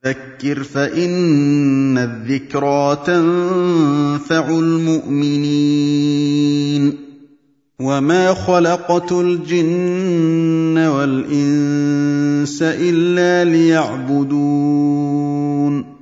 فذكر فإن الذكرى تنفع المؤمنين وما خلقت الجن والإنس إلا ليعبدون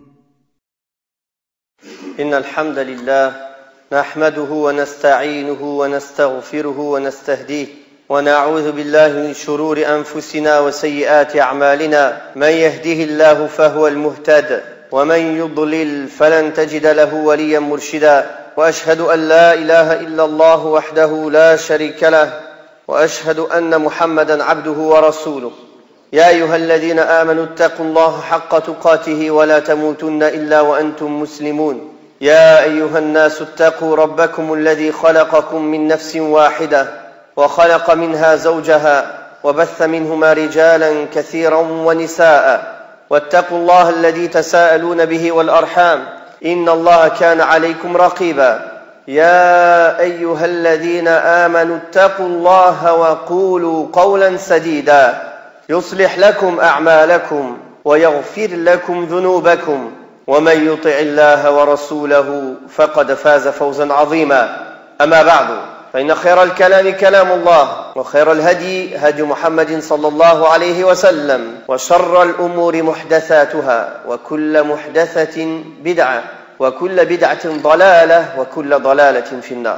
إن الحمد لله نحمده ونستعينه ونستغفره ونستهديه ونعوذ بالله من شرور أنفسنا وسيئات أعمالنا من يهده الله فهو المهتد ومن يضلل فلن تجد له وليا مرشدا وأشهد أن لا إله إلا الله وحده لا شريك له وأشهد أن محمدا عبده ورسوله يا أيها الذين آمنوا اتقوا الله حق تقاته ولا تموتن إلا وأنتم مسلمون يا أيها الناس اتقوا ربكم الذي خلقكم من نفس واحدة وخلق منها زوجها وبث منهما رجالا كثيرا ونساء واتقوا الله الذي تساءلون به والأرحام إن الله كان عليكم رقيبا يا أيها الذين آمنوا اتقوا الله وقولوا قولا سديدا يصلح لكم أعمالكم ويغفر لكم ذنوبكم ومن يطع الله ورسوله فقد فاز فوزا عظيما أما بعد فإن خير الكلام كلام الله وخير الهدي هدي محمد صلى الله عليه وسلم وشر الأمور محدثاتها وكل محدثة بدعة وكل بدعة ضلالة وكل ضلالة في النار.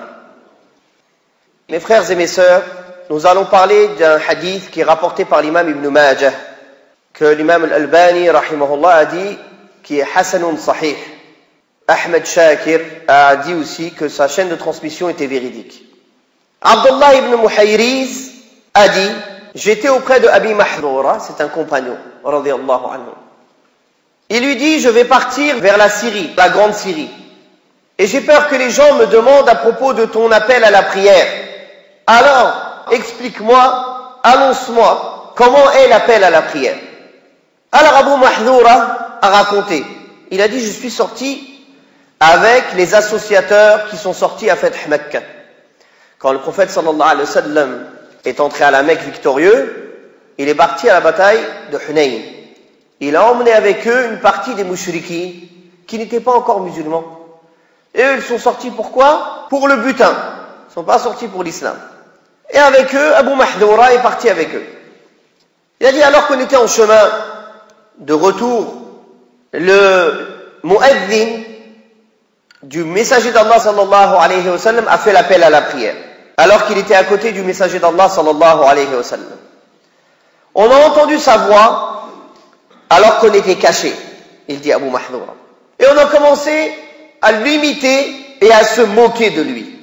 Mes frères et mes sœurs, nous allons parler d'un hadith qui est rapporté par l'imam Ibn Majah, que l'imam Al-Albani rahimahullah a dit qui est Hasanun Sahih. Ahmed Shakir a dit aussi que sa chaîne de transmission était véridique. Abdullah ibn Muhayriz a dit, j'étais auprès de Abi Mahdura, c'est un compagnon, radiyallahu anhu. Il lui dit, je vais partir vers la Syrie, la grande Syrie. Et j'ai peur que les gens me demandent à propos de ton appel à la prière. Alors, explique-moi, annonce-moi, comment est l'appel à la prière. Alors Abu Mahdura a raconté. Il a dit, je suis sorti avec les associateurs qui sont sortis à Fath Makkah. Quand le prophète sallallahu alayhi wa sallam est entré à la Mecque victorieux, il est parti à la bataille de Hunayn. Il a emmené avec eux une partie des mouchriquins qui n'étaient pas encore musulmans. Et eux, ils sont sortis pourquoi? Pour le butin. Ils ne sont pas sortis pour l'islam. Et avec eux, Abu Mahdura est parti avec eux. Il a dit, alors qu'on était en chemin de retour, le mu'adhin du messager d'Allah sallallahu alayhi wa sallam a fait l'appel à la prière, alors qu'il était à côté du messager d'Allah sallallahu alayhi wa sallam. On a entendu sa voix alors qu'on était caché, il dit Abu Mahdura. Et on a commencé à l'imiter et à se moquer de lui.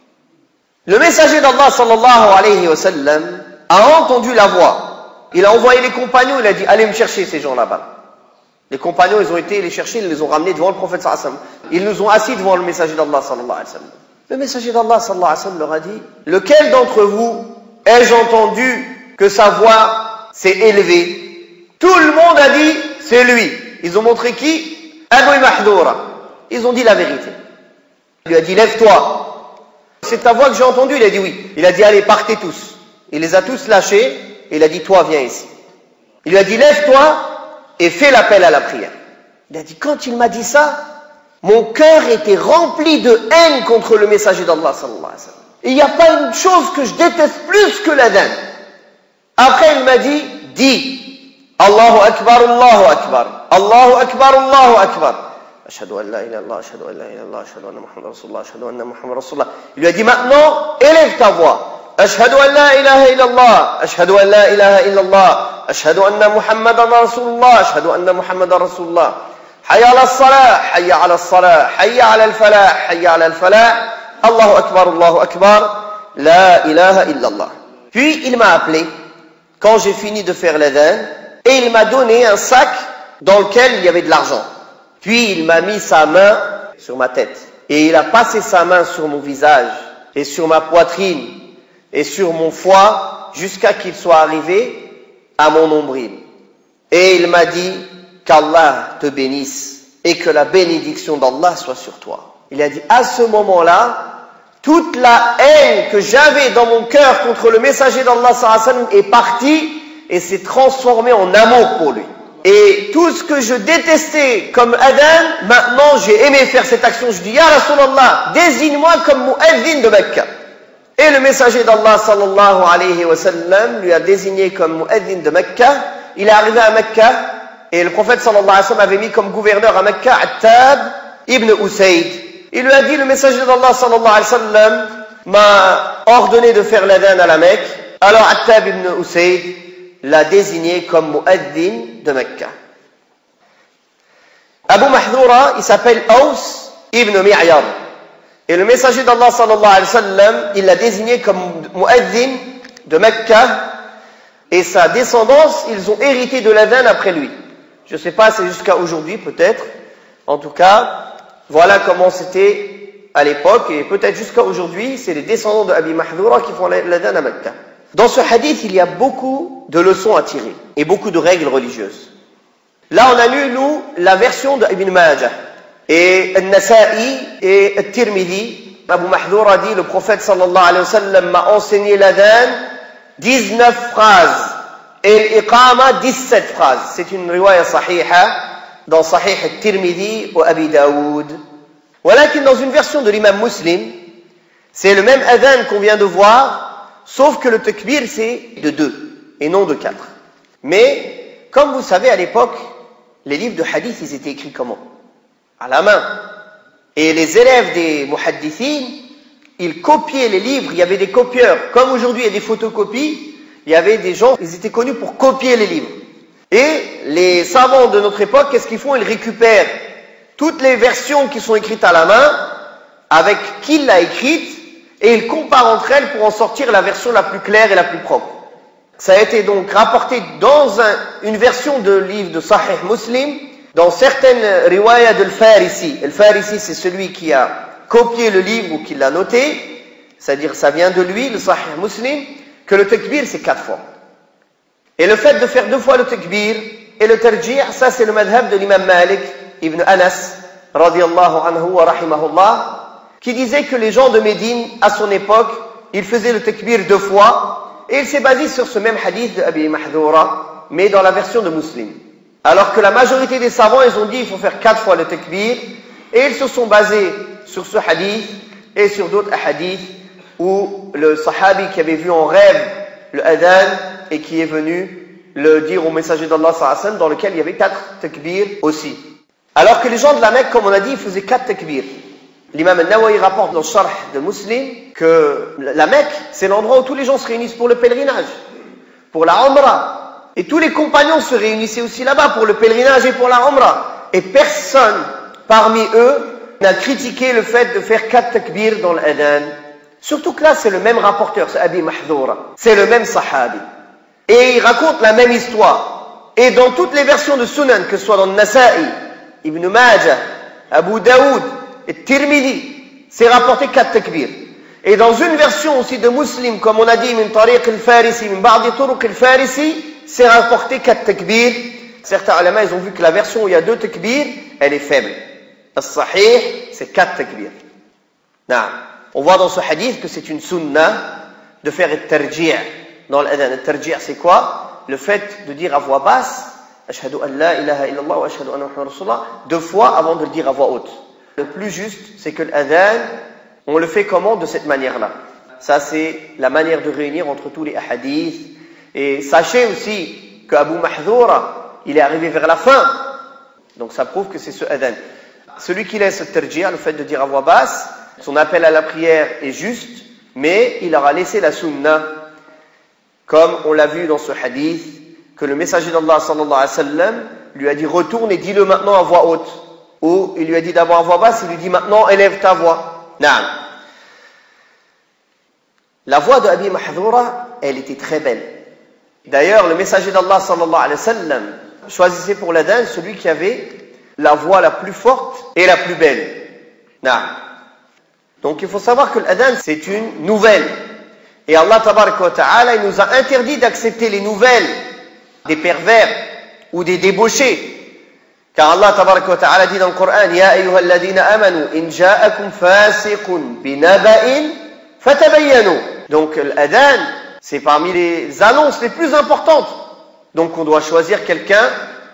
Le messager d'Allah sallallahu alayhi wa sallam a entendu la voix. Il a envoyé les compagnons, il a dit allez me chercher ces gens là-bas. Les compagnons, ils ont été les chercher, ils les ont ramenés devant le prophète sallallahu alayhi wa sallam. Ils nous ont assis devant le messager d'Allah sallallahu alayhi wa sallam. Le messager d'Allah sallallahu alayhi wa sallam leur a dit, lequel d'entre vous ai-je entendu que sa voix s'est élevée? Tout le monde a dit, c'est lui. Ils ont montré qui? Abu Mahdura. Ils ont dit la vérité. Il lui a dit, lève-toi. C'est ta voix que j'ai entendue? Il a dit oui. Il a dit, allez, partez tous. Il les a tous lâchés et il a dit, toi, viens ici. Il lui a dit, lève-toi et fais l'appel à la prière. Il a dit, quand il m'a dit ça, mon cœur était rempli de haine contre le messager d'Allah sallallahu alayhi wa sallam. Il n'y a pas une chose que je déteste plus que la haine. Après, il m'a dit, dis, Allahu Akbar, Allahu Akbar, Allahu Akbar, Allahu Akbar. Ashhadu an la ilaha illallah, ashhadu an la ilaha illallah, ashhadu anna Muhammad Rasulullah, ashhadu anna Muhammad Rasulullah. Il lui a dit, maintenant, élève ta voix. أشهد أن لا إله إلا الله أشهد أن لا إله إلا الله أشهد أن محمدا رسول الله أشهد أن محمدا رسول الله حي على الصلاة حي على الصلاة حي على الفلاح حي على الفلاح الله أكبر لا إله إلا الله. Puis il m'a appelé quand j'ai fini de faire l'adhan et il m'a donné un sac dans lequel il y avait de l'argent. Puis il m'a mis sa main sur ma tête et il a passé sa main sur mon visage et sur ma poitrine et sur mon foie jusqu'à qu'il soit arrivé à mon nombril. Et il m'a dit qu'Allah te bénisse et que la bénédiction d'Allah soit sur toi. Il a dit à ce moment-là, toute la haine que j'avais dans mon cœur contre le messager d'Allah sallallahu alayhi wa sallam est partie et s'est transformée en amour pour lui. Et tout ce que je détestais comme adhan, maintenant j'ai aimé faire cette action. Je dis, Ya Rasulallah, désigne-moi comme mu'adhin de Mecca. Et le messager d'Allah sallallahu alayhi wa sallam lui a désigné comme mu'adhin de Mecca. Il est arrivé à Mecca et le prophète sallallahu alayhi wa sallam avait mis comme gouverneur à Mecca Attab ibn Usayd. Il lui a dit, le messager d'Allah sallallahu alayhi wa sallam m'a ordonné de faire l'adhan à la Mecque. Alors Attab ibn Usayd l'a désigné comme mu'adhin de Mecca. Abu Mahdura, il s'appelle Aus ibn Mi'yar. Et le messager d'Allah sallallahu alayhi wa sallam, il l'a désigné comme mu'adhin de Mecca. Et sa descendance, ils ont hérité de l'adhan après lui. Je ne sais pas, c'est jusqu'à aujourd'hui peut-être. En tout cas, voilà comment c'était à l'époque. Et peut-être jusqu'à aujourd'hui, c'est les descendants de Abi Mahdura qui font l'adhan à Mecca. Dans ce hadith, il y a beaucoup de leçons à tirer et beaucoup de règles religieuses. Là, on a lu, nous, la version de Ibn Majah et Al-Nasa'i et Al-Tirmidhi. Abu Mahdura dit, le prophète sallallahu alayhi wa sallam m'a enseigné l'adhan 19 phrases et l'iqama 17 phrases. C'est une riwaya sahiha dans Sahih Al-Tirmidhi ou Abi Daoud. Walakin dans une version de l'imam Muslim, c'est le même adhan qu'on vient de voir, sauf que le takbir c'est de 2 et non de 4. Mais, comme vous savez à l'époque, les livres de hadith, ils étaient écrits comment? À la main. Et les élèves des muhaddithines, ils copiaient les livres, il y avait des copieurs. Comme aujourd'hui il y a des photocopies, il y avait des gens, ils étaient connus pour copier les livres. Et les savants de notre époque, qu'est-ce qu'ils font? Ils récupèrent toutes les versions qui sont écrites à la main, avec qui l'a écrite, et ils comparent entre elles pour en sortir la version la plus claire et la plus propre. Ça a été donc rapporté dans une version de livre de Sahih Muslim, dans certaines riwayas de Al-Farisi. Al-Farisi, c'est celui qui a copié le livre ou qui l'a noté, c'est-à-dire ça vient de lui, le Sahih Muslim, que le takbir c'est 4 fois. Et le fait de faire 2 fois le takbir et le tarji', ça c'est le madhab de l'imam Malik ibn Anas, radiyallahu anhu wa rahimahullah, qui disait que les gens de Médine, à son époque, ils faisaient le takbir 2 fois, et il s'est basé sur ce même hadith de Abi Mahdura, mais dans la version de Muslim. Alors que la majorité des savants, ils ont dit il faut faire 4 fois le takbir, et ils se sont basés sur ce hadith et sur d'autres hadiths où le sahabi qui avait vu en rêve le adhan et qui est venu le dire au messager d'Allah sallallahu alayhi wa sallam, dans lequel il y avait 4 takbirs aussi. Alors que les gens de la Mecque, comme on a dit, ils faisaient 4 takbirs. L'imam al-Nawawi rapporte dans le Sharh de Muslim que la Mecque, c'est l'endroit où tous les gens se réunissent pour le pèlerinage, pour la Umrah. Et tous les compagnons se réunissaient aussi là-bas pour le pèlerinage et pour la Umrah. Et personne parmi eux n'a critiqué le fait de faire 4 takbirs dans l'adhan. Surtout que là, c'est le même rapporteur, c'est Abi Mahdura. C'est le même sahabi. Et il raconte la même histoire. Et dans toutes les versions de Sunan, que ce soit dans Nasa'i, Ibn Majah, Abu Daoud, et Tirmidhi, c'est rapporté 4 takbirs. Et dans une version aussi de Muslim, comme on a dit, min tariq al-Farisi, min ba'di turuq al-Farisi, c'est rapporté 4 takbirs. Certains ulama, ils ont vu que la version où il y a 2 takbirs, elle est faible. As-Sahih, c'est 4 takbirs. On voit dans ce hadith que c'est une sunnah de faire le tarji' dans l'adhan. Le tarji' c'est quoi? Le fait de dire à voix basse, Ashhadu an la ilaha illallah wa ashhadu anna Muhammadan rasulullah, 2 fois avant de le dire à voix haute. Le plus juste, c'est que l'adhan, on le fait comment? De cette manière-là. Ça, c'est la manière de réunir entre tous les hadiths. Et sachez aussi qu'Abu Mahdura, il est arrivé vers la fin. Donc ça prouve que c'est ce adhan. Celui qui laisse le tarji', le fait de dire à voix basse, son appel à la prière est juste, mais il aura laissé la sunnah, comme on l'a vu dans ce hadith, que le messager d'Allah sallallahu alayhi wa sallam lui a dit retourne et dis-le maintenant à voix haute. Ou il lui a dit d'abord à voix basse, il lui dit maintenant élève ta voix. Naam. La voix de Abi Mahdura, elle était très belle. D'ailleurs, le messager d'Allah sallallahu alayhi wa sallam choisissait pour l'adhan celui qui avait la voix la plus forte et la plus belle. Naam. Donc il faut savoir que l'adhan c'est une nouvelle. Et Allah tabaraka wa ta'ala, il nous a interdit d'accepter les nouvelles des pervers ou des débauchés. Car Allah tabaraka wa ta'ala dit dans le Coran, Ya ayyuhal ladina amanu, in ja'akum fasiqun binaba'in fatabayyanu. Donc l'adhan, c'est parmi les annonces les plus importantes. Donc on doit choisir quelqu'un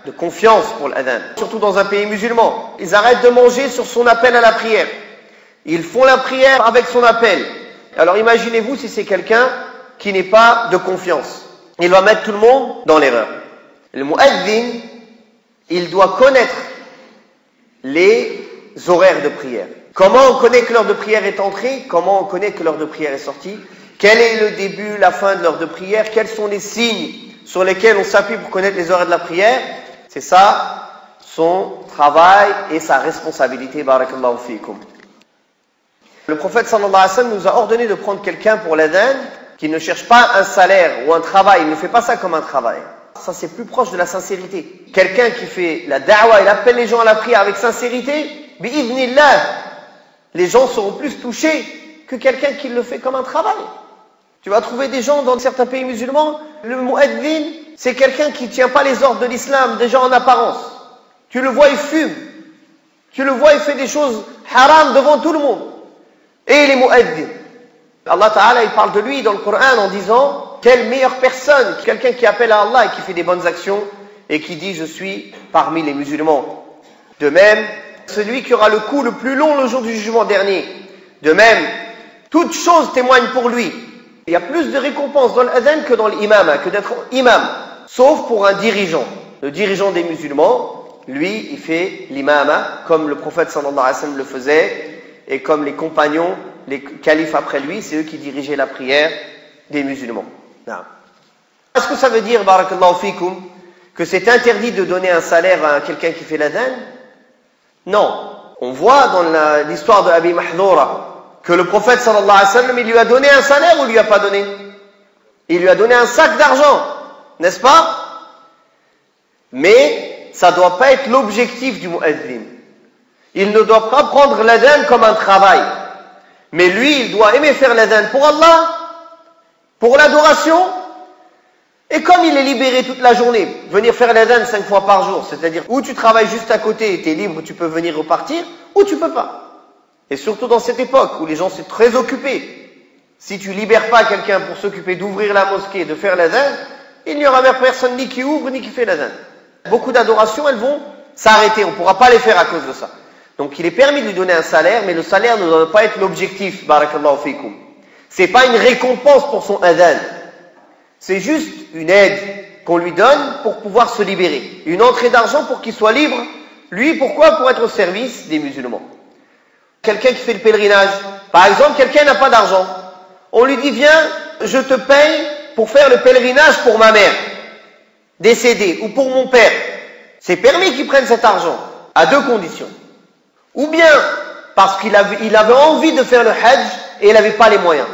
de confiance pour l'adhan, surtout dans un pays musulman. Ils arrêtent de manger sur son appel à la prière. Ils font la prière avec son appel. Alors imaginez-vous si c'est quelqu'un qui n'est pas de confiance. Il va mettre tout le monde dans l'erreur. Le mu'adhin, il doit connaître les horaires de prière. Comment on connaît que l'heure de prière est entrée? Comment on connaît que l'heure de prière est sortie? Quel est le début, la fin de l'heure de prière? Quels sont les signes sur lesquels on s'appuie pour connaître les horaires de la prière? C'est ça, son travail et sa responsabilité. Barakallahu fikum. Le prophète sallallahu alayhi wa sallam nous a ordonné de prendre quelqu'un pour l'adhan qui ne cherche pas un salaire ou un travail. Il ne fait pas ça comme un travail. Ça, c'est plus proche de la sincérité. Quelqu'un qui fait la da'wa, il appelle les gens à la prière avec sincérité, bi'idhnillah, les gens seront plus touchés que quelqu'un qui le fait comme un travail. Tu vas trouver des gens dans certains pays musulmans, le mu'adhin, c'est quelqu'un qui ne tient pas les ordres de l'islam, déjà en apparence. Tu le vois, il fume. Tu le vois, il fait des choses haram devant tout le monde. Et les mu'adhin. Allah Ta'ala, il parle de lui dans le Coran en disant, quelle meilleure personne, quelqu'un qui appelle à Allah et qui fait des bonnes actions et qui dit, je suis parmi les musulmans. De même, celui qui aura le coup le plus long le jour du jugement dernier. De même, toute chose témoigne pour lui. Il y a plus de récompenses dans l'adhan que dans l'imam, que d'être imam. Sauf pour un dirigeant. Le dirigeant des musulmans, lui, il fait l'imama, comme le prophète sallallahu alayhi wa sallam le faisait, et comme les compagnons, les califes après lui, c'est eux qui dirigeaient la prière des musulmans. Est-ce que ça veut dire, barakallahu fikum, que c'est interdit de donner un salaire à quelqu'un qui fait l'adhan? Non. On voit dans l'histoire de Abi Mahdura que le prophète sallallahu alayhi wa sallam, il lui a donné un salaire ou il lui a pas donné? Il lui a donné un sac d'argent, n'est-ce pas? Mais ça doit pas être l'objectif du mu'adhin. Il ne doit pas prendre l'adhan comme un travail. Mais lui, il doit aimer faire l'adhan pour Allah, pour l'adoration. Et comme il est libéré toute la journée, venir faire l'adhan 5 fois par jour, c'est-à-dire où tu travailles juste à côté, tu es libre, tu peux venir repartir, ou tu peux pas. Et surtout dans cette époque où les gens sont très occupés. Si tu libères pas quelqu'un pour s'occuper d'ouvrir la mosquée, de faire l'adhan, il n'y aura même personne ni qui ouvre ni qui fait l'adhan. Beaucoup d'adorations, elles vont s'arrêter, on ne pourra pas les faire à cause de ça. Donc il est permis de lui donner un salaire, mais le salaire ne doit pas être l'objectif, barakallahu fikum. C'est pas une récompense pour son adhan. C'est juste une aide qu'on lui donne pour pouvoir se libérer. Une entrée d'argent pour qu'il soit libre. Lui, pourquoi? Pour être au service des musulmans. Quelqu'un qui fait le pèlerinage. Par exemple, quelqu'un n'a pas d'argent. On lui dit, viens, je te paye pour faire le pèlerinage pour ma mère décédée ou pour mon père. C'est permis qu'il prenne cet argent, à 2 conditions. Ou bien parce qu'il avait envie de faire le hajj et il n'avait pas les moyens.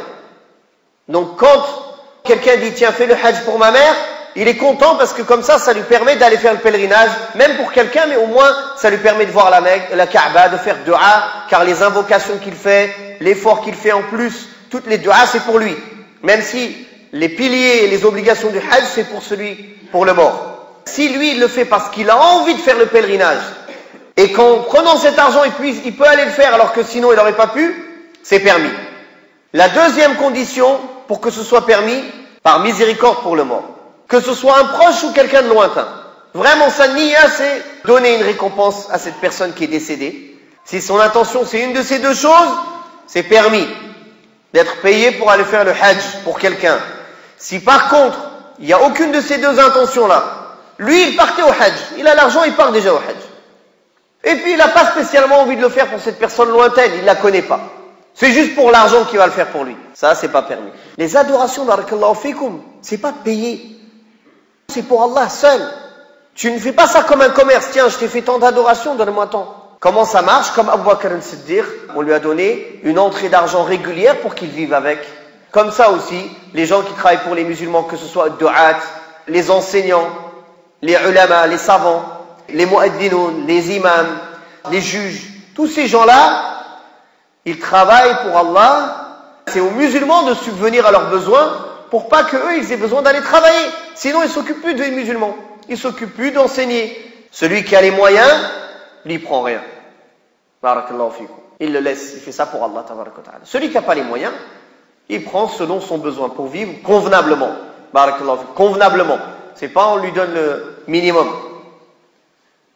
Donc quand quelqu'un dit, tiens, fais le hajj pour ma mère, il est content parce que comme ça lui permet d'aller faire le pèlerinage, même pour quelqu'un, mais au moins ça lui permet de voir la Kaaba, de faire dua, car les invocations qu'il fait, l'effort qu'il fait en plus, toutes les duas, c'est pour lui. Même si les piliers et les obligations du hajj, c'est pour le mort. Si lui, il le fait parce qu'il a envie de faire le pèlerinage, et qu'en prenant cet argent, il peut aller le faire alors que sinon il n'aurait pas pu, c'est permis. La deuxième condition, pour que ce soit permis, par miséricorde pour le mort. Que ce soit un proche ou quelqu'un de lointain. Vraiment, sa niya, c'est donner une récompense à cette personne qui est décédée. Si son intention, c'est une de ces 2 choses, c'est permis d'être payé pour aller faire le hajj pour quelqu'un. Si par contre, il n'y a aucune de ces 2 intentions-là, lui, il partait au hajj. Il a l'argent, il part déjà au hajj. Et puis, il n'a pas spécialement envie de le faire pour cette personne lointaine, il ne la connaît pas. C'est juste pour l'argent qu'il va le faire pour lui. Ça, c'est pas permis. Les adorations, barakallahu fikum, c'est pas payé. C'est pour Allah seul. Tu ne fais pas ça comme un commerce. Tiens, je t'ai fait tant d'adorations, donne-moi tant. Comment ça marche? Comme Abu Bakr al-Siddiq, on lui a donné une entrée d'argent régulière pour qu'il vive avec. Comme ça aussi, les gens qui travaillent pour les musulmans, que ce soit du'at, les enseignants, les ulama, les savants, les mu'addinoun, les imams, les juges, tous ces gens-là, ils travaillent pour Allah. C'est aux musulmans de subvenir à leurs besoins pour pas qu'eux, ils aient besoin d'aller travailler. Sinon, ils s'occupent plus des musulmans. Ils s'occupent plus d'enseigner. Celui qui a les moyens, lui, il prend rien. Barakallahu fikum. Il le laisse. Il fait ça pour Allah, tabaraka wa ta'ala. Celui qui n'a pas les moyens, il prend selon son besoin pour vivre convenablement. Barakallahu fikum. Convenablement. C'est pas on lui donne le minimum.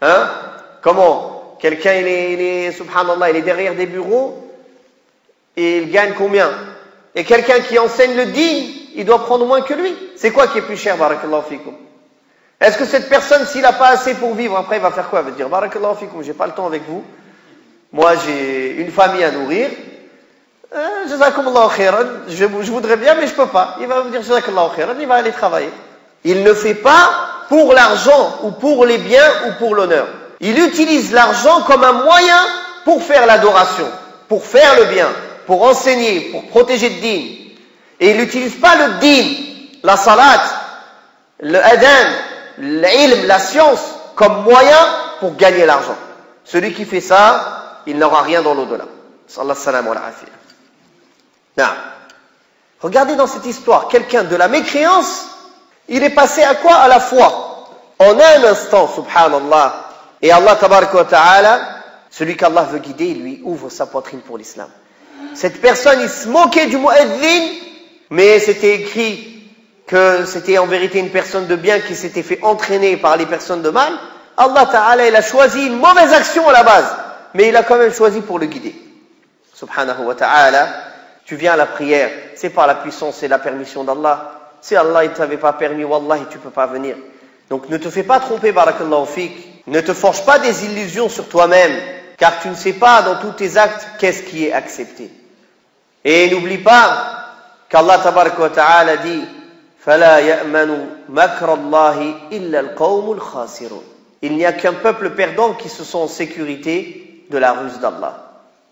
Hein? Comment? Quelqu'un, subhanallah, il est derrière des bureaux et il gagne combien? Et quelqu'un qui enseigne le din, il doit prendre moins que lui. C'est quoi qui est plus cher, barakallahu fikum? Est-ce que cette personne, s'il n'a pas assez pour vivre, après il va faire quoi? Il va dire, barakallahu fikum, j'ai pas le temps avec vous. Moi, j'ai une famille à nourrir. Jazakumullahu khairan. Je voudrais bien, mais je peux pas. Il va vous dire, jazakumullahu khairan, il va aller travailler. Il ne fait pas pour l'argent, ou pour les biens, ou pour l'honneur. Il utilise l'argent comme un moyen pour faire l'adoration, pour faire le bien, pour enseigner, pour protéger le din. Et il n'utilise pas le din, la salat, le adhan, l'ilm, la science, comme moyen pour gagner l'argent. Celui qui fait ça, il n'aura rien dans l'au-delà. Sallallahu salam wa al-afiyah. Regardez dans cette histoire, quelqu'un de la mécréance, il est passé à quoi? À la foi. En un instant, subhanallah. Et Allah tabaraka wa ta'ala, celui qu'Allah veut guider, il lui ouvre sa poitrine pour l'islam. Cette personne, il se moquait du mu'adhin, mais c'était écrit que c'était en vérité une personne de bien qui s'était fait entraîner par les personnes de mal. Allah ta'ala, il a choisi une mauvaise action à la base, mais il a quand même choisi pour le guider. Subhanahu wa ta'ala, tu viens à la prière, c'est par la puissance et la permission d'Allah. Si Allah ne t'avait pas permis, wallahi, tu ne peux pas venir. Donc ne te fais pas tromper, barakallahu fik. Ne te forge pas des illusions sur toi-même, car tu ne sais pas dans tous tes actes qu'est-ce qui est accepté. Et n'oublie pas qu'Allah tabaraka wa ta'ala dit فَلَا يَأْمَنُ مَكْرَ اللَّهِ إِلَّا الْقَوْمُ الْخَاسِرُونَ. Il n'y a qu'un peuple perdant qui se sent en sécurité de la ruse d'Allah.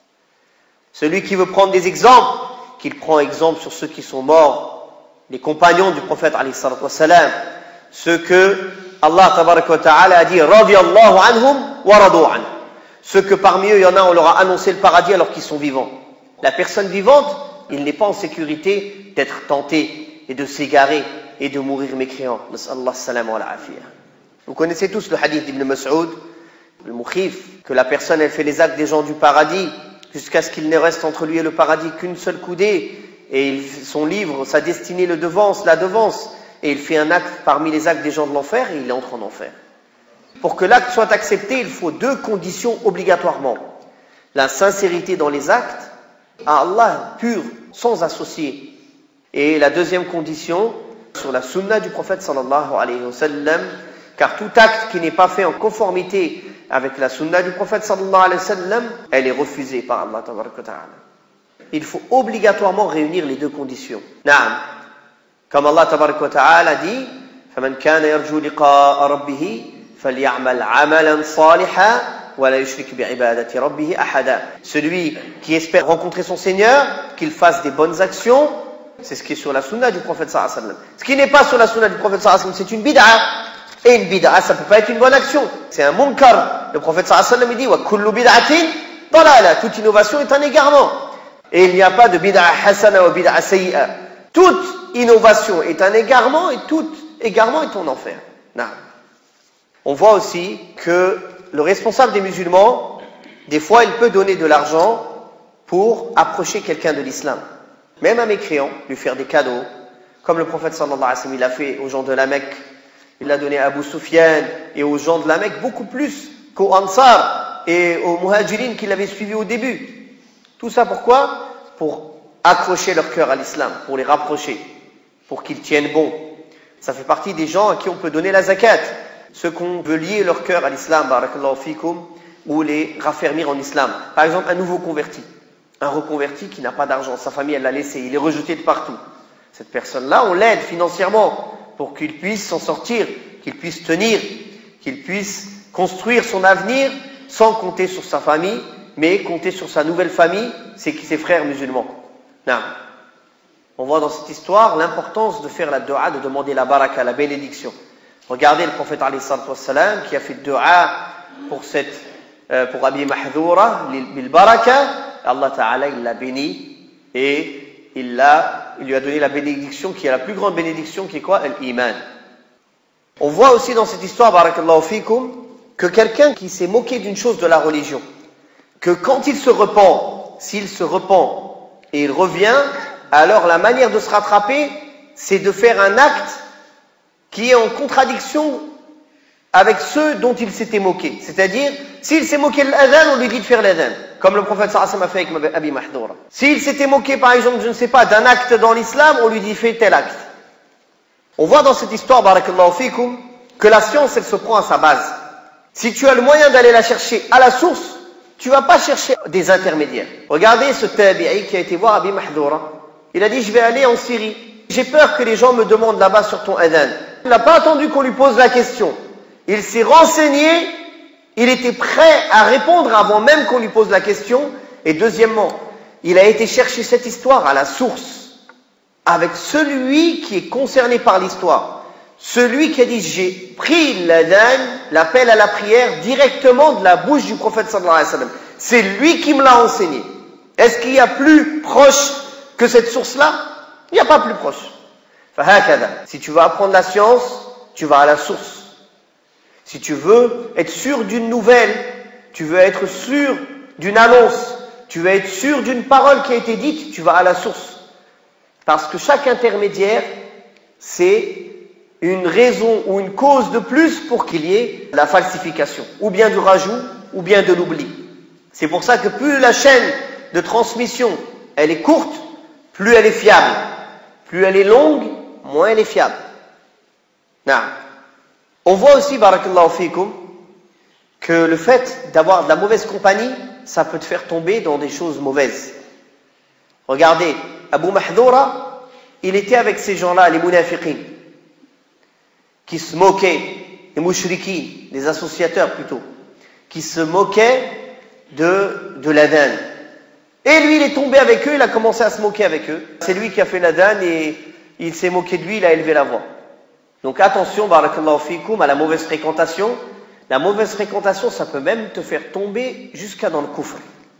Celui qui veut prendre des exemples, qu'il prend exemple sur ceux qui sont morts, les compagnons du prophète alayhi salatu wassalam, ceux que Allah tabaraka wa ta'ala a dit radiyallahu anhum wa radu an. Ceux que parmi eux, il y en a, on leur a annoncé le paradis alors qu'ils sont vivants. La personne vivante, il n'est pas en sécurité d'être tenté et de s'égarer et de mourir mécréant. Nas'Allah salam wa al-afiyah. Vous connaissez tous le hadith d'Ibn Mas'ud, le mukhif, que la personne, elle fait les actes des gens du paradis jusqu'à ce qu'il ne reste entre lui et le paradis qu'une seule coudée, et son livre, sa destinée la devance, et il fait un acte parmi les actes des gens de l'enfer, et il entre en enfer. Pour que l'acte soit accepté, il faut deux conditions obligatoirement. La sincérité dans les actes, à Allah pur, sans associer. Et la deuxième condition, sur la sunna du prophète sallallahu alayhi wa sallam, car tout acte qui n'est pas fait en conformité avec la sunna du prophète sallallahu alayhi wa sallam, elle est refusée par Allah tabaraka wa ta'ala. Il faut obligatoirement réunir les deux conditions. Naam. Comme Allah tabaraka wa ta'ala dit, فَمَنْ كَانَ يَرْجُو لِقَاءَ رَبِّهِ فَلْيَعْمَلْ عَمَلًا صَالِحًا وَلَا يُشْرِكْ بِعِبَادَةِ رَبِّهِ أَحَدًا. Celui qui espère rencontrer son Seigneur, qu'il fasse des bonnes actions, c'est ce qui est sur la sunna du prophète sallallahu alayhi wa sallam. Ce qui n'est pas sur la sunna du prophète sallallahu alayhi wa sallam, c'est une bid'a. Et une bid'a, ça ne peut pas être une bonne action. C'est un munkar. Le prophète sallallahu alayhi wa sallam, il dit, وَكُلُّ بِدْعَةٍ ضَلَالَةٍ. Toute innovation est un égarement. Et il n'y a pas de bid'a hasana ou bid'a sayyi'a. Toute innovation est un égarement et tout égarement est en enfer. Non. On voit aussi que le responsable des musulmans, des fois, il peut donner de l'argent pour approcher quelqu'un de l'islam. Même un mécréant, lui faire des cadeaux, comme le prophète sallallahu alayhi wa sallam, il a fait aux gens de la Mecque. Il l'a donné à Abu Sufyan et aux gens de la Mecque beaucoup plus qu'aux Ansar et aux Muhajirin qui l'avaient suivi au début. Tout ça pourquoi? Pour accrocher leur cœur à l'islam, pour les rapprocher, pour qu'ils tiennent bon. Ça fait partie des gens à qui on peut donner la zakat. Ceux qu'on veut lier leur cœur à l'islam, barakallahu fikum, ou les raffermir en islam. Par exemple, un nouveau converti. Un reconverti qui n'a pas d'argent. Sa famille, elle l'a laissé. Il est rejeté de partout. Cette personne-là, on l'aide financièrement pour qu'il puisse s'en sortir, qu'il puisse tenir, qu'il puisse construire son avenir sans compter sur sa famille, mais compter sur sa nouvelle famille, c'est ses frères musulmans. Non. On voit dans cette histoire l'importance de faire la dua, de demander la baraka, la bénédiction. Regardez le prophète alayhi salatu wassalam qui a fait dua pour Abi Mahdhoura, bil baraka. Allah Ta'ala, il l'a béni et il lui a donné la bénédiction qui est la plus grande bénédiction qui est quoi? L'iman. On voit aussi dans cette histoire, barakallahu fikum, que quelqu'un qui s'est moqué d'une chose de la religion, que quand il se repent, s'il se repent et il revient, alors la manière de se rattraper, c'est de faire un acte qui est en contradiction avec ceux dont il s'était moqué. C'est-à-dire, s'il s'est moqué de l'adhan, on lui dit de faire l'adhan. Comme le prophète sallallahu alayhi wa sallam a fait avec Abi Mahdoura. S'il s'était moqué, par exemple, je ne sais pas, d'un acte dans l'islam, on lui dit fais tel acte. On voit dans cette histoire, barakallahu fikum, que la science, elle se prend à sa base. Si tu as le moyen d'aller la chercher à la source, tu ne vas pas chercher des intermédiaires. Regardez ce tabi'i qui a été voir Abi Mahdoura. Il a dit, je vais aller en Syrie. J'ai peur que les gens me demandent là-bas sur ton adhan. Il n'a pas attendu qu'on lui pose la question. Il s'est renseigné, il était prêt à répondre avant même qu'on lui pose la question. Et deuxièmement, il a été chercher cette histoire à la source, avec celui qui est concerné par l'histoire. Celui qui a dit, j'ai pris l'adhan, l'appel à la prière, directement de la bouche du prophète sallallahu alayhi wa sallam. C'est lui qui me l'a enseigné. Est-ce qu'il y a plus proche que cette source-là? Il n'y a pas plus proche. Si tu veux apprendre la science, tu vas à la source. Si tu veux être sûr d'une nouvelle, tu veux être sûr d'une annonce, tu veux être sûr d'une parole qui a été dite, tu vas à la source. Parce que chaque intermédiaire, c'est une raison ou une cause de plus pour qu'il y ait la falsification, ou bien du rajout, ou bien de l'oubli. C'est pour ça que plus la chaîne de transmission, elle est courte, plus elle est fiable. Plus elle est longue, moins elle est fiable. On voit aussi, barakallahu fikum, que le fait d'avoir de la mauvaise compagnie, ça peut te faire tomber dans des choses mauvaises. Regardez, Abu Mahdoura, il était avec ces gens-là, les munafiqin, qui se moquaient, les mushriki, les associateurs plutôt, qui se moquaient de l'adhan. Et lui, il est tombé avec eux, il a commencé à se moquer avec eux. C'est lui qui a fait l'adhan et il s'est moqué de lui, il a élevé la voix. Donc attention, barakallahu fikum, à la mauvaise fréquentation. La mauvaise fréquentation, ça peut même te faire tomber jusqu'à dans le kufr.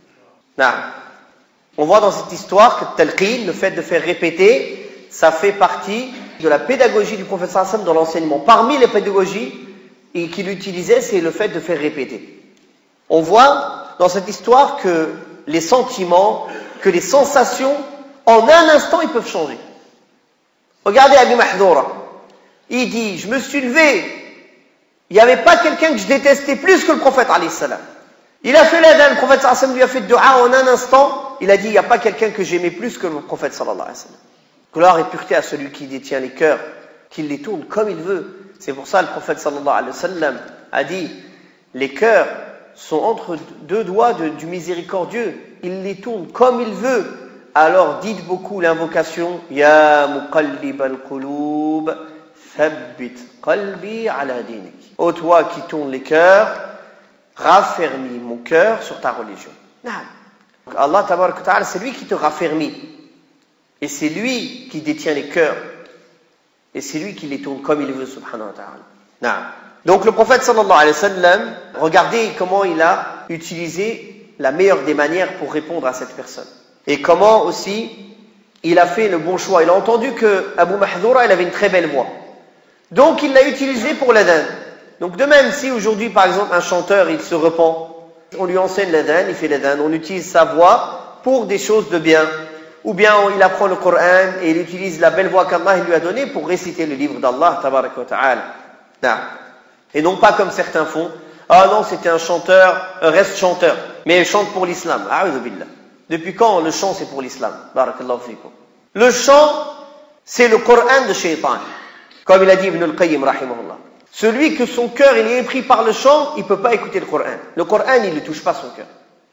On voit dans cette histoire que talqin, le fait de faire répéter, ça fait partie de la pédagogie du prophète sallallahu alayhi wa sallam dans l'enseignement. Parmi les pédagogies qu'il utilisait, c'est le fait de faire répéter. On voit dans cette histoire que les sentiments, que les sensations, en un instant, ils peuvent changer. Regardez Abi Mahdoura. Il dit, je me suis levé, il n'y avait pas quelqu'un que je détestais plus que le prophète alayhi salam. Il a fait l'adhan, le prophète sallallahu alayhi wa sallam lui a fait dua en un instant, il a dit, il n'y a pas quelqu'un que j'aimais plus que le prophète sallallahu alayhi wa sallam. Gloire et pureté à celui qui détient les cœurs, qu'il les tourne comme il veut. C'est pour ça le prophète sallallahu alayhi wa sallam a dit, les cœurs sont entre deux doigts du miséricordieux. Il les tourne comme il veut. Alors dites beaucoup l'invocation Ya muqallib al-qulub thabbit qalbi ala dinik. Ô toi qui tournes les cœurs, raffermis mon cœur sur ta religion. Donc Allah tabarak wa ta'ala, c'est lui qui te raffermit. Et c'est lui qui détient les cœurs. Et c'est lui qui les tourne comme il veut, subhanahu wa ta'ala. Donc le prophète sallallahu alayhi wa sallam, regardez comment il a utilisé la meilleure des manières pour répondre à cette personne. Et comment aussi il a fait le bon choix. Il a entendu que Abu Mahdoura, il avait une très belle voix. Donc il l'a utilisé pour l'adhan. Donc de même, si aujourd'hui par exemple un chanteur, il se repent, on lui enseigne l'adhan, il fait l'adhan, on utilise sa voix pour des choses de bien. Ou bien il apprend le Coran et il utilise la belle voix qu'Allah lui a donnée pour réciter le livre d'Allah, tabaraka wa ta'ala. Et non pas comme certains font. Ah non, c'était un chanteur, reste chanteur. Mais il chante pour l'islam. A'udhu billah. Depuis quand le chant c'est pour l'islam? Barakallahu fikum. Le chant, c'est le Coran de Shaitan. Comme il a dit Ibn al-Qayyim, rahimahullah. Celui que son cœur il est pris par le chant, il ne peut pas écouter le Coran. Le Coran, il ne touche pas son cœur.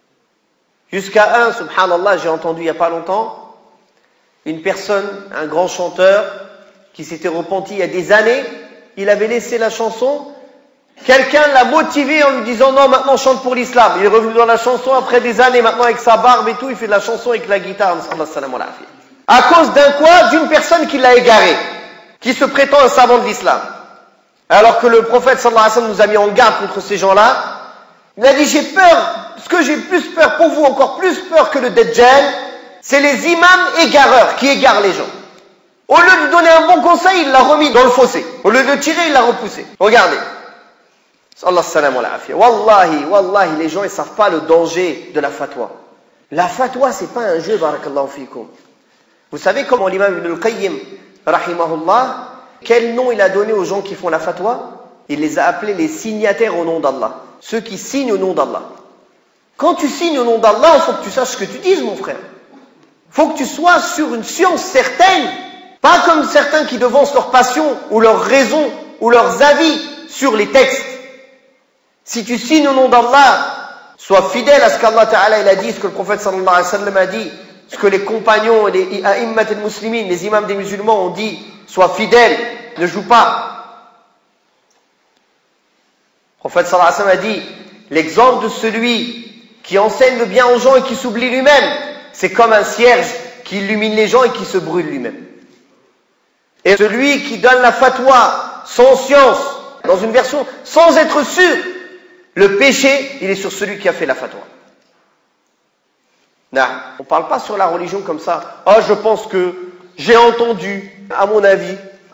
Jusqu'à un, subhanallah, j'ai entendu il n'y a pas longtemps, une personne, un grand chanteur, qui s'était repenti il y a des années, il avait laissé la chanson, quelqu'un l'a motivé en lui disant non, maintenant chante pour l'islam. Il est revenu dans la chanson après des années, maintenant avec sa barbe et tout, il fait de la chanson avec la guitare. À cause d'un quoi? D'une personne qui l'a égaré, qui se prétend un savant de l'islam. Alors que le prophète sallallahu alayhi wa sallam nous a mis en garde contre ces gens-là. Il a dit, j'ai peur, ce que j'ai plus peur pour vous, encore plus peur que le Dajjal, c'est les imams égareurs qui égarent les gens. Au lieu de lui donner un bon conseil, il l'a remis dans le fossé. Au lieu de le tirer, il l'a repoussé. Regardez. Allah salam wa l'afia. Wallahi, les gens, ils savent pas le danger de la fatwa. La fatwa, c'est pas un jeu, barakallahu fikum. Vous savez comment l'imam Ibn al-Qayyim, rahimahullah, quel nom il a donné aux gens qui font la fatwa? Il les a appelés les signataires au nom d'Allah. Ceux qui signent au nom d'Allah. Quand tu signes au nom d'Allah, il faut que tu saches ce que tu dises, mon frère. Il faut que tu sois sur une science certaine. Pas comme certains qui devancent leur passion ou leur raison ou leurs avis sur les textes. Si tu signes au nom d'Allah, sois fidèle à ce qu'Allah Ta'ala il a dit, ce que le prophète sallallahu alayhi wa sallam a dit, ce que les compagnons et les a'immat al-muslimin, les imams des musulmans ont dit, sois fidèle, ne joue pas. Le prophète sallallahu alayhi wa sallam a dit, l'exemple de celui qui enseigne le bien aux gens et qui s'oublie lui-même, c'est comme un cierge qui illumine les gens et qui se brûle lui-même. Et celui qui donne la fatwa sans science, dans une version sans être sûr, le péché, il est sur celui qui a fait la fatwa. Non, on ne parle pas sur la religion comme ça. Ah, je pense que, j'ai entendu, à mon avis.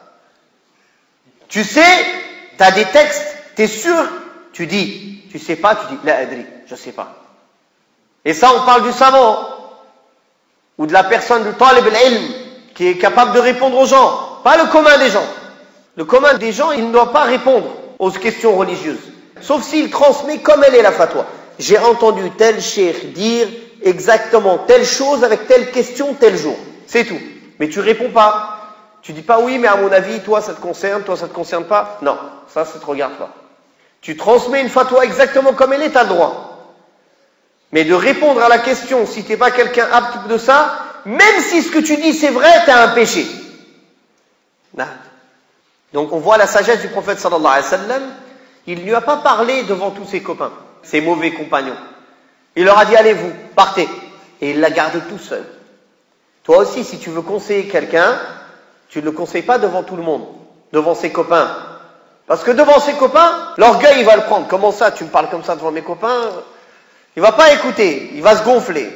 Tu sais, tu as des textes, tu es sûr, tu dis. Tu sais pas, tu dis, la adri, je sais pas. Et ça, on parle du savant, ou de la personne du talib al-ilm, qui est capable de répondre aux gens, pas le commun des gens. Le commun des gens, il ne doit pas répondre aux questions religieuses, sauf s'il transmet comme elle est la fatwa. J'ai entendu tel cheikh dire exactement telle chose avec telle question tel jour. C'est tout. Mais tu réponds pas. Tu dis pas oui, mais à mon avis, toi ça te concerne, toi ça te concerne pas. Non, ça te regarde pas. Tu transmets une fatwa exactement comme elle est, tu as le droit. Mais de répondre à la question, si tu n'es pas quelqu'un apte de ça, même si ce que tu dis c'est vrai, tu as un péché. Non. Donc on voit la sagesse du prophète sallallahu alayhi wa sallam, il ne lui a pas parlé devant tous ses copains, ses mauvais compagnons. Il leur a dit, allez vous, partez. Et il l'a gardé tout seul. Toi aussi, si tu veux conseiller quelqu'un, tu ne le conseilles pas devant tout le monde, devant ses copains. Parce que devant ses copains, l'orgueil il va le prendre. Comment ça, tu me parles comme ça devant mes copains? Il va pas écouter, il va se gonfler.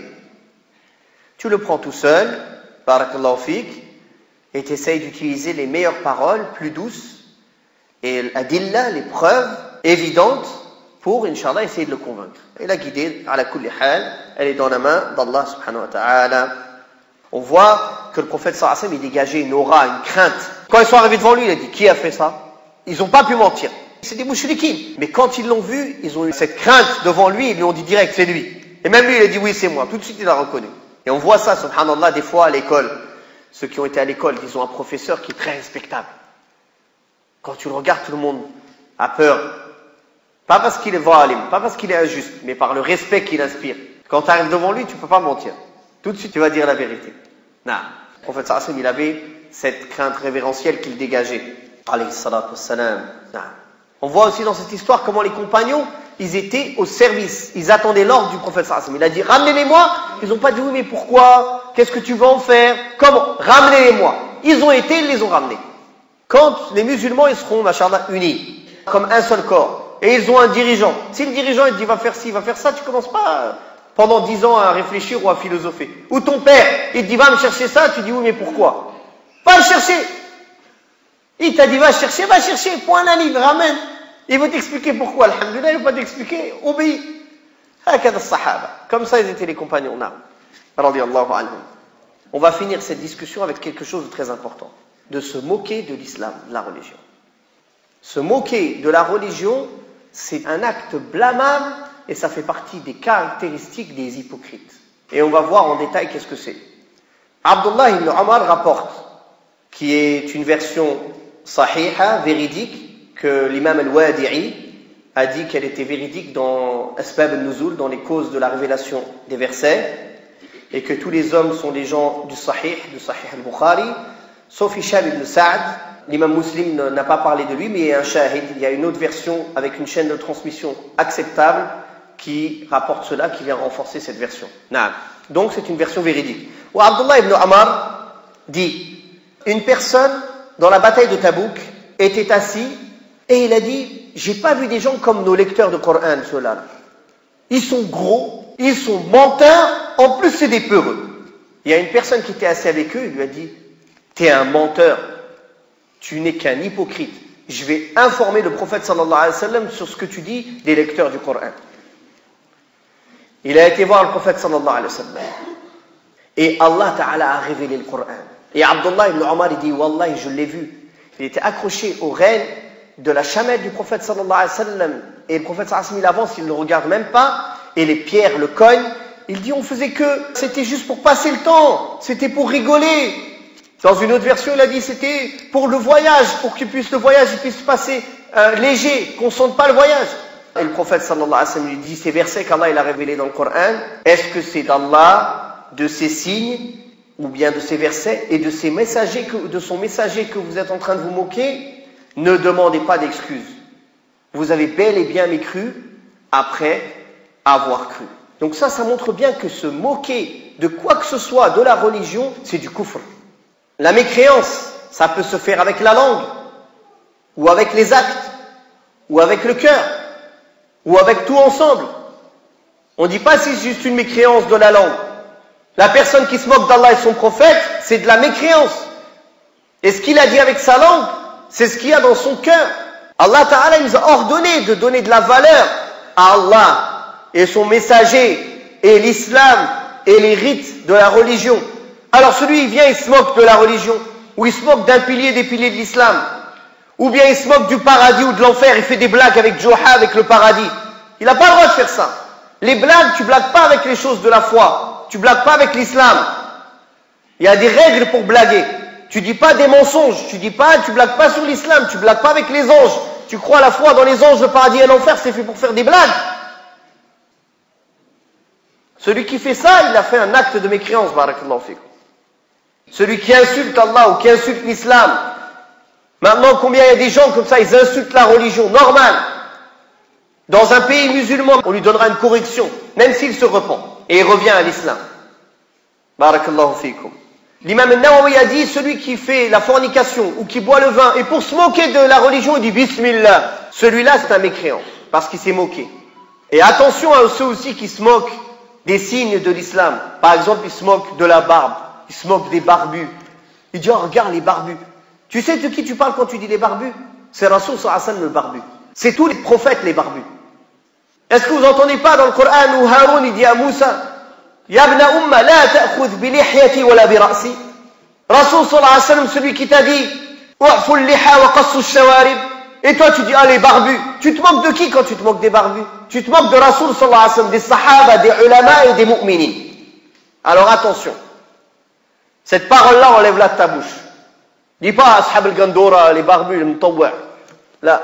Tu le prends tout seul, barakallahu fik, et tu essayes d'utiliser les meilleures paroles, plus douces, et l'adilla, les preuves évidentes, pour, Inch'Allah, essayer de le convaincre. Et la guidée, ala kulli hal, elle est dans la main d'Allah subhanahu wa ta'ala. On voit que le prophète sallallahu alayhi wa sallam, il dégageait une aura, une crainte. Quand ils sont arrivés devant lui, il a dit, qui a fait ça? Ils n'ont pas pu mentir. C'est des mouchriquines. Mais quand ils l'ont vu, ils ont eu cette crainte devant lui, ils lui ont dit direct, c'est lui. Et même lui, il a dit, oui, c'est moi. Tout de suite, il l'a reconnu. Et on voit ça, subhanallah, des fois à l'école. Ceux qui ont été à l'école, ils ont un professeur qui est très respectable. Quand tu le regardes, tout le monde a peur. Pas parce qu'il est valim, pas parce qu'il est injuste, mais par le respect qu'il inspire. Quand tu arrives devant lui, tu ne peux pas mentir. Tout de suite, tu vas dire la vérité. Non. Le prophète sallallahu alayhi wa sallam, il avait cette crainte révérentielle qu'il dégageait. Alayhi salatu wassalam. Non. On voit aussi dans cette histoire comment les compagnons, ils étaient au service. Ils attendaient l'ordre du prophète sallallahu alayhi wa sallam. Il a dit, ramenez-les-moi. Ils n'ont pas dit, oui, mais pourquoi? Qu'est-ce que tu vas en faire? Comment? Ramenez-les-moi. Ils ont été, ils les ont ramenés. Quand les musulmans, ils seront, machallah, unis, comme un seul corps. Et ils ont un dirigeant. Si le dirigeant il te dit va faire ci, va faire ça, tu commences pas pendant 10 ans à réfléchir ou à philosopher. Ou ton père, il te dit va me chercher ça, tu dis oui mais pourquoi? Pas le chercher. Il t'a dit va chercher, point la ligne, ramène. Il veut t'expliquer pourquoi, alhamdoulilah, il veut pas t'expliquer, obéis. Comme ça ils étaient les compagnons. Radiyallahu anhum. On va finir cette discussion avec quelque chose de très important. De se moquer de l'islam, de la religion. Se moquer de la religion, c'est un acte blâmable et ça fait partie des caractéristiques des hypocrites. Et on va voir en détail qu'est-ce que c'est. Abdullah ibn Omar rapporte, qui est une version sahiha, véridique, que l'imam al-Wadi'i a dit qu'elle était véridique dans Asbab al-Nuzul, dans les causes de la révélation des versets, et que tous les hommes sont des gens du Sahih al-Bukhari, sauf Hisham ibn Sa'd. L'imam Muslim n'a pas parlé de lui, mais il y a un shahid, il y a une autre version avec une chaîne de transmission acceptable qui rapporte cela, qui vient renforcer cette version. Donc c'est une version véridique. Ou Abdullah ibn Amr dit, une personne dans la bataille de Tabouk était assis et il a dit, j'ai pas vu des gens comme nos lecteurs de Coran, ceux-là. Ils sont gros, ils sont menteurs, en plus c'est des peureux. Il y a une personne qui était assise avec eux, il lui a dit, t'es un menteur. Tu n'es qu'un hypocrite. Je vais informer le prophète sallallahu alayhi wa sallam sur ce que tu dis des lecteurs du Coran. Il a été voir le prophète sallallahu alayhi wa sallam. Et Allah Ta'ala a révélé le Coran. Et Abdullah ibn Omar, il dit, Wallahi, je l'ai vu. Il était accroché aux rênes de la chamelle du prophète sallallahu alayhi wa sallam, et le prophète sallallahu alayhi wa sallam il avance, il ne le regarde même pas, et les pierres le cognent. Il dit on faisait que, c'était juste pour passer le temps, c'était pour rigoler. Dans une autre version il a dit c'était pour le voyage, pour qu'il puisse le voyage, il puisse passer léger, qu'on ne sente pas le voyage. Et le prophète sallallahu alayhi wa sallam lui dit ces versets qu'Allah il a révélés dans le Coran, est-ce que c'est d'Allah, de ses signes, ou bien de ses versets et de ses messagers, de son messager que vous êtes en train de vous moquer? Ne demandez pas d'excuses. Vous avez bel et bien mécru après avoir cru. Donc ça montre bien que se moquer de quoi que ce soit de la religion, c'est du kufr. La mécréance, ça peut se faire avec la langue, ou avec les actes, ou avec le cœur, ou avec tout ensemble. On ne dit pas si c'est juste une mécréance de la langue. La personne qui se moque d'Allah et son prophète, c'est de la mécréance. Et ce qu'il a dit avec sa langue, c'est ce qu'il y a dans son cœur. Allah Ta'ala nous a ordonné de donner de la valeur à Allah et son messager et l'islam et les rites de la religion. Alors celui il vient, il se moque de la religion, ou il se moque d'un pilier des piliers de l'islam, ou bien il se moque du paradis ou de l'enfer, il fait des blagues avec Joha, avec le paradis. Il n'a pas le droit de faire ça. Les blagues, tu blagues pas avec les choses de la foi, tu blagues pas avec l'islam. Il y a des règles pour blaguer. Tu dis pas des mensonges, tu blagues pas sur l'islam, tu blagues pas avec les anges. Tu crois à la foi dans les anges, le paradis et l'enfer, c'est fait pour faire des blagues. Celui qui fait ça, il a fait un acte de mécréance, barakallahu fikum. Celui qui insulte Allah ou qui insulte l'islam. Maintenant, combien il y a des gens comme ça, ils insultent la religion, normal. Dans un pays musulman, on lui donnera une correction, même s'il se repent. Et il revient à l'islam. Barakallahu fikum. L'imam al-Nawawi a dit, celui qui fait la fornication ou qui boit le vin, et pour se moquer de la religion, il dit Bismillah. Celui-là, c'est un mécréant, parce qu'il s'est moqué. Et attention à ceux aussi qui se moquent des signes de l'islam. Par exemple, ils se moquent de la barbe, ils se moquent des barbus. Il dit, oh, regarde les barbus. Tu sais de qui tu parles quand tu dis les barbus? C'est Rasoul sallallahu alayhi wa sallam le barbu. C'est tous les prophètes les barbus. Est-ce que vous n'entendez pas dans le Coran où Haroun il dit à Moussa, Ya ibna umma la ta'khudh bi lihyati wala bi ra'si. Rasoul sallallahu alayhi wa sallam, celui qui t'a dit U'fu al-liha wa qassu al-shawarib. Et toi tu dis ah les barbus. Tu te moques de qui quand tu te moques des barbus? Tu te moques de Rasoul sallallahu alayhi wa sallam, des sahaba, des ulama et des mu'minin. Alors attention. Cette parole-là, enlève-la de ta bouche. Dis pas ashab al-gandora, les barbus, les mutawwa'. Là.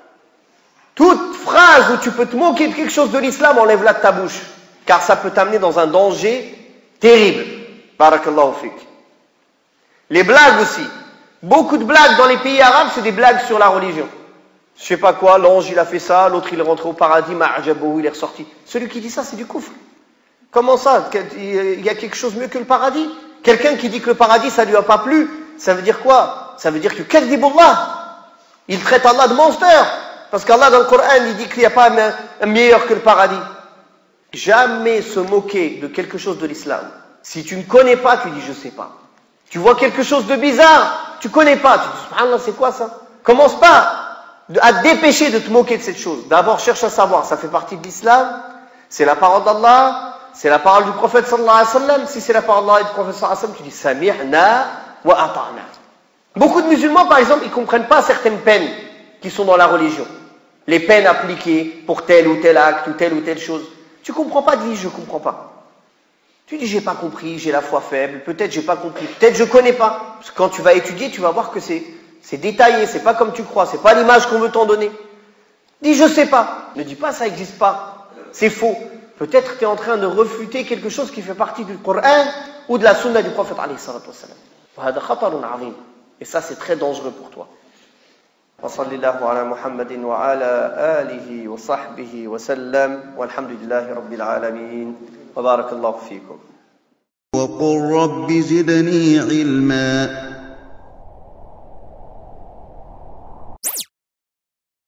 Toute phrase où tu peux te moquer de quelque chose de l'islam, enlève-la de ta bouche. Car ça peut t'amener dans un danger terrible. Barakallahu fik. Les blagues aussi. Beaucoup de blagues dans les pays arabes, c'est des blagues sur la religion. Je sais pas quoi, l'ange il a fait ça, l'autre il est rentré au paradis, ma'ajabou, il est ressorti. Celui qui dit ça, c'est du kufr. Comment ça? Il y a quelque chose mieux que le paradis? Quelqu'un qui dit que le paradis ça lui a pas plu, ça veut dire quoi? Ça veut dire que kadhibullah. Il traite Allah de monster. Parce qu'Allah dans le Coran, il dit qu'il n'y a pas un meilleur que le paradis. Jamais se moquer de quelque chose de l'islam. Si tu ne connais pas, tu dis je sais pas. Tu vois quelque chose de bizarre, tu connais pas, tu dis subhanallah c'est quoi ça? Commence pas à te dépêcher de te moquer de cette chose. D'abord cherche à savoir, ça fait partie de l'islam, c'est la parole d'Allah, c'est la parole du prophète sallallahu alayhi wa sallam. Si c'est la parole d'Allah et du prophète sallallahu alayhi wa sallam, tu dis sami'na wa ata'na. Beaucoup de musulmans par exemple, ils comprennent pas certaines peines qui sont dans la religion. Les peines appliquées pour tel ou tel acte ou telle chose. Tu comprends pas, dis je comprends pas. Tu dis j'ai pas compris, j'ai la foi faible, peut-être j'ai pas compris, peut-être je connais pas. Parce que quand tu vas étudier, tu vas voir que c'est détaillé, c'est pas comme tu crois, c'est pas l'image qu'on veut t'en donner. Dis je sais pas. Ne dis pas ça existe pas. C'est faux. Peut-être tu es en train de refuter quelque chose qui fait partie du Coran ou de la sunna du prophète alayhi salatu wassalam. وهذا خطر عظيم. Et ça c'est très dangereux pour toi. وصل الله على محمد وعلى آله وصحبه وسلم والحمد لله رب العالمين وبارك الله فيكم. وقل رب زدني علما